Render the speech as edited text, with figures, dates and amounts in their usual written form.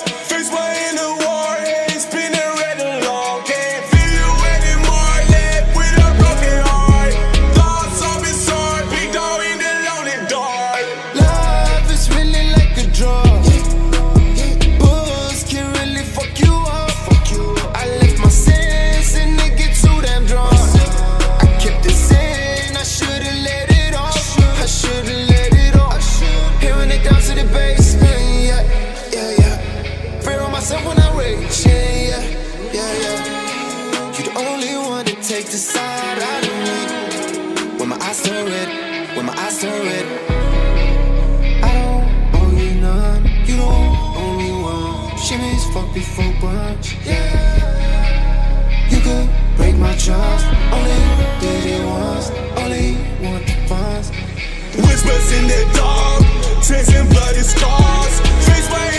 scars. Face my inner warhead, spinning red along. Can't feel you anymore, left with a broken heart. Thoughts of his sword, big dog in the lonely dark. Love is really like a drug. Booze can really fuck you up. I left my sense and it get too damn drunk. I kept it in, I should've let it off. I should've let it off. Hearing it down to the basement, yeah, yeah, yeah. Fearing myself when I rage, yeah, yeah, yeah, yeah. You the only one that takes the side out of me. When my eyes turn red, when my eyes turn red. I don't owe you none, you don't owe me one. Shimmy's fuck before brunch, yeah. You could break my trust, only did it once, only want the funds. Whispers in the dark, tracing bloody scars. Face my